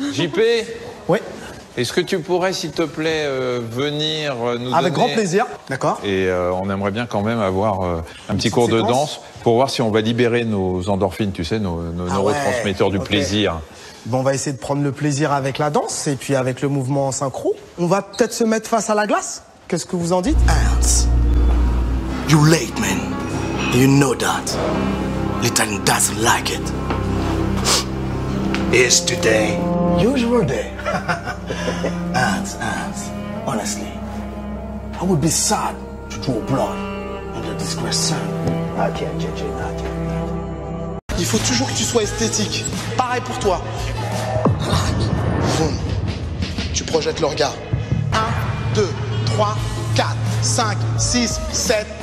JP? Oui. Est-ce que tu pourrais, s'il te plaît, venir nous Avec donner... grand plaisir, d'accord. Et on aimerait bien quand même avoir un petit cours de danse pour voir si on va libérer nos endorphines, tu sais, nos neurotransmetteurs du plaisir. Bon, on va essayer de prendre le plaisir avec la danse et puis avec le mouvement en synchro. On va peut-être se mettre face à la glace. Qu'est-ce que vous en dites? Ants, you late, man. You know that. L'Italien doesn't like it. Is today usual day? Ants, honestly, I would be sad to draw blood on the disgraced son. I can't judge it, I can't. Il faut toujours que tu sois esthétique. Pareil pour toi. Boum. Tu projettes le regard. 1, 2, 3, 4, 5, 6, 7...